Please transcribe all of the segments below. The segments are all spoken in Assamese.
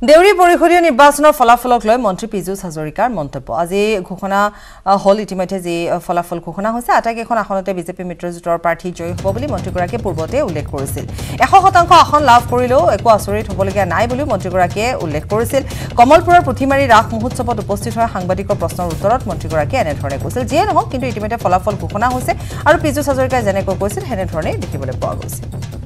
দেউৰি পৰিষদীয় নিৰ্বাচনৰ ফলাফলক লৈ মন্ত্ৰী পিজুছ হাজৰিকাৰ মন্তব্য আজি ঘোষণা হল ইতিমধ্যে যে ফলাফল ঘোষণা হৈছে আটাইকেইখন আসনতে বিজেপি মিত্ৰজোঁটৰ প্ৰাৰ্থী জয়ী হ'ব বুলি মন্ত্ৰীগৰাকীয়ে পূৰ্বতে উল্লেখ কৰিছিল 100% আসন লাভ কৰিলেও একো আচৰিত হ'বলগীয়া নাই বুলি মন্ত্ৰীগৰাকীয়ে উল্লেখ কৰিছিল কমলপুৰৰ পুথিমাৰী ৰাস মহোৎসৱত উপস্থিত হোৱা সাংবাদিকৰ প্ৰশ্নৰ উত্তৰত মন্ত্ৰীগৰাকীয়ে এনেধৰণে কৈছিল যিয়ে নহওক কিন্তু ইতিমধ্যে ফলাফল ঘোষণা হৈছে আৰু পিজুছ হাজৰিকাই যেনেকৈ কৈছিল হেনেধৰণে দেখিবলৈ পোৱা গৈছে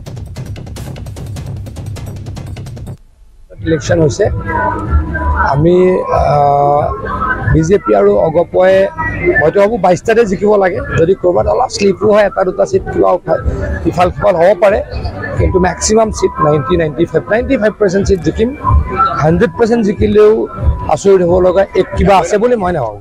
ইলেকশন হৈছে আমি বিজেপি আৰু অগপয়ে হয়তো ভাবো 22টাতে জিকিব লাগে যদি কৰবাত অলপ স্লিপো হয় এটা দুটা সিট কিবা ইফাল সিফাল হ'ব পাৰে কিন্তু ম্যাক্সিমাম সিট 95% সিট জিকিম 100% জিকিলেও আচৰিত হ'ব লগা এক কিবা আছে বুলি মই নাভাবো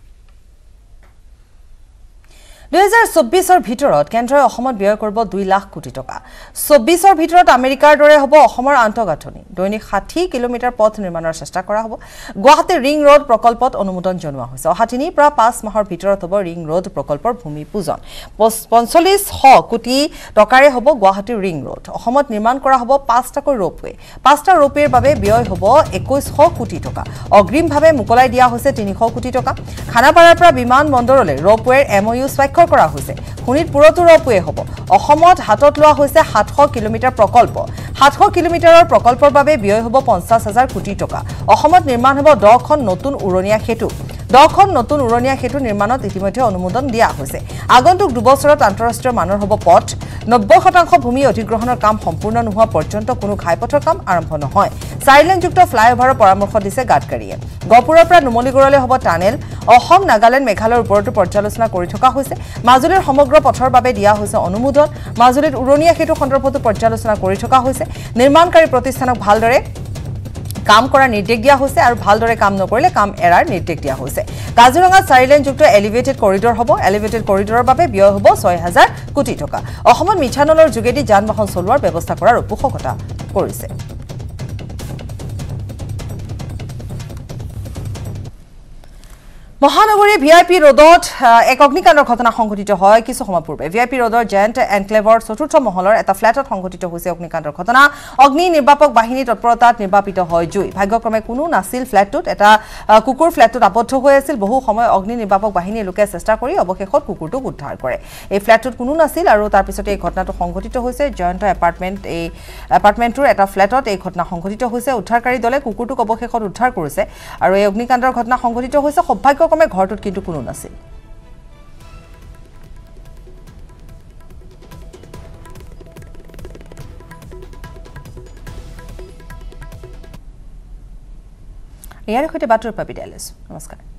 2024 ভিতৰত কেন্দ্ৰই অসমত ব্যয় কৰিব 2 লাখ কোটি টকা 24 ভিতৰত আমেৰিকাৰ দৰে হ'ব অসমৰ আন্তঃগাঁথনি দৈনিক 60 কিলোমিটাৰ পথ নিৰ্মাণৰ চেষ্টা কৰা হ'ব গুৱাহাটী ৰিং ৰোড প্ৰকল্পত অনুমোদন জনোৱা হৈছে অহা 3 পৰা 5 মাহৰ ভিতৰত হ'ব ৰিং ৰোড প্ৰকল্পৰ ভূমি পূজন 4500 কোটি টকাৰে হ'ব গুৱাহাটী ৰিং ৰোড অসমত নিৰ্মাণ কৰা হ'ব 5টাকৈ ৰোপৱে 5টা ৰোপৱেৰ বাবে ব্যয় হ'ব 2100 কোটি টকা অগ্ৰিমভাৱে মুকলাই দিয়া হৈছে 300 কোটি টকা খানাপাৰাৰ পৰা বিমান বন্দৰলৈ ৰোপৱেৰ এমঅইউ কৰা হৈছে শোণিতপুৰতো ৰোপৱে হ'ব অসমত হাতত লোৱা হৈছে 700 কিলোমিটাৰ প্ৰকল্প 700 কিলোমিটাৰৰ প্ৰকল্পৰ বাবে ব্যয় হ'ব 50000 কোটি টকা অসমত নিৰ্মাণ হ'ব 10খন নতুন উৰণীয়া সেতু 10খন নতুন উৰণীয়া সেতু নিৰ্মাণত ইতিমধ্যে অনুমোদন দিয়া হৈছে আগন্তুক 2 বছৰত আন্তঃৰাষ্ট্ৰীয় মানৰ হ'ব পথ 90% ভূমি অধিগ্ৰহণৰ কাম সম্পূৰ্ণ নোহোৱা পৰ্যন্ত কোনো ঘাইপথৰ কাম আৰম্ভ নহয় চাইলেনযুক্ত ফ্লাইঅভাৰৰ পৰামৰ্শ দিছে গাডকাৰীয়ে গপুৰৰ পৰা নুমলীগড়লৈ হ'ব টানেল অসম নাগালেণ্ড মেঘালয়ৰ ওপৰতো পৰ্যালোচনা কৰি থকা হৈছে মাজুলীৰ সমগ্ৰ পথৰ বাবে দিয়া হৈছে অনুমোদন মাজুলীত উৰণীয়া সেতু সন্দৰ্ভতো পৰ্যালোচনা কৰি থকা হৈছে নিৰ্মাণকাৰী প্ৰতিষ্ঠানক ভালদৰে কাম কৰা নিৰ্দেশ দিয়া হৈছে আৰু ভালদৰে কাম নকৰিলে কাম এৰাৰ নিৰ্দেশ দিয়া হৈছে কাজিৰঙা চাৰিলেনযুক্ত এলিভেটেড কৰিডৰ হ'ব এলিভেটেড কৰিডৰৰ বাবে ব্যয় হ'ব 6000 কোটি টকা অসমত মিঠানলৰ যোগেদি যান-বাহন চলোৱাৰ ব্যৱস্থা কৰাৰ উপযোগিতা কৰিছে মহানগৰী ভিআইপি ৰোডত এক অগ্নিকাণ্ডৰ ঘটনা সংঘটিত হয় কিছু সময় পূৰ্বে ভিআইপি ৰোডৰ জেন্ট এনক্লেভৰ চতুৰ্থ মহলৰ এটা ফ্ল্যাটত সংঘটিত হৈছে অগ্নিকাণ্ডৰ ঘটনা অগ্নি নিৰ্বাপক বাহিনী তৎপৰতাত নিৰ্বাপিত হয় জুই ভাগ্যক্ৰমে কোনো নাছিল ফ্ল্যাটটোত এটা কুকুৰ ফ্ল্যাটটোত আবদ্ধ হৈ আছিল বহু সময় অগ্নি নিৰ্বাপক বাহিনীয়ে লোকে চেষ্টা কৰি অৱশেষত কুকুৰটোক উদ্ধাৰ কৰে এই ফ্ল্যাটটোত কোনো নাছিল আৰু তাৰ পিছতে এই ঘটনাটো সংঘটিত হৈছে জয়ন্ত এপাৰ্টমেণ্টৰ এটা ফ্ল্যাটত এই ঘটনা সংঘটিত হৈছে উদ্ধাৰকাৰী দলে কুকুৰটোক অৱশেষত উদ্ধাৰ কৰিছে আৰু এই অগ্নিকাণ্ডৰ ঘটনা সংঘটিত হৈছে সৌভাগ্যক্ৰমে ঘৰটোত কিন্তু কোনো নাছিল ইয়াৰ সৈতে বাতৰি পাবি দিয়ালৈছো নমস্কাৰ